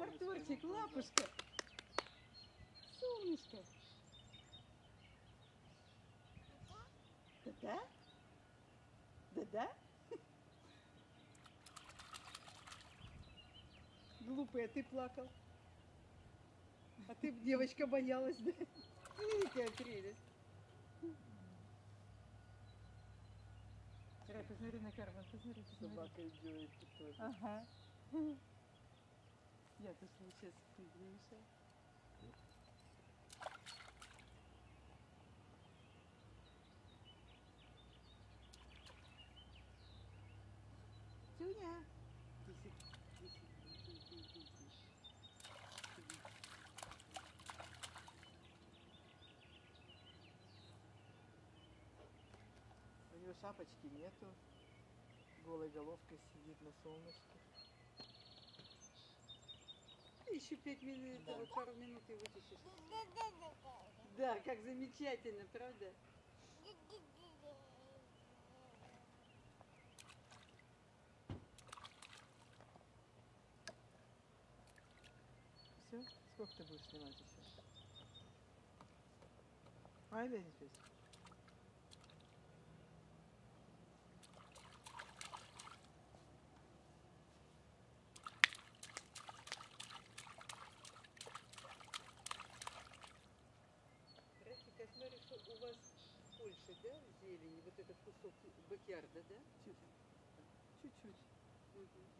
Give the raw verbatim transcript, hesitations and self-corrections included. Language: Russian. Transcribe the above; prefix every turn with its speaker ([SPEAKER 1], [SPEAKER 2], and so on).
[SPEAKER 1] Артурчик, лапушка. Солнышко. Да-да? Да-да? Глупый, а ты плакал. А ты, девочка, боялась, да? Видите, прелесть. Рай, посмотри на карман, посмотри, посмотри.
[SPEAKER 2] Собака делает тоже.
[SPEAKER 1] Ага. Я тут сейчас пригреюсь. Тюня.
[SPEAKER 2] Тысяч, тысяч, тысяч, тысяч.
[SPEAKER 1] У него шапочки нету. Голой головкой сидит на солнышке. Еще пять минут,
[SPEAKER 2] Да.
[SPEAKER 1] пару минут и вытащишь. Да, как замечательно, правда? Все? Сколько ты будешь снимать еще? Ай, да, здесь. Ратик, я смотрю, что у вас в Польше, да, зелень, вот этот кусок бакьярда, да? Чуть-чуть. Угу.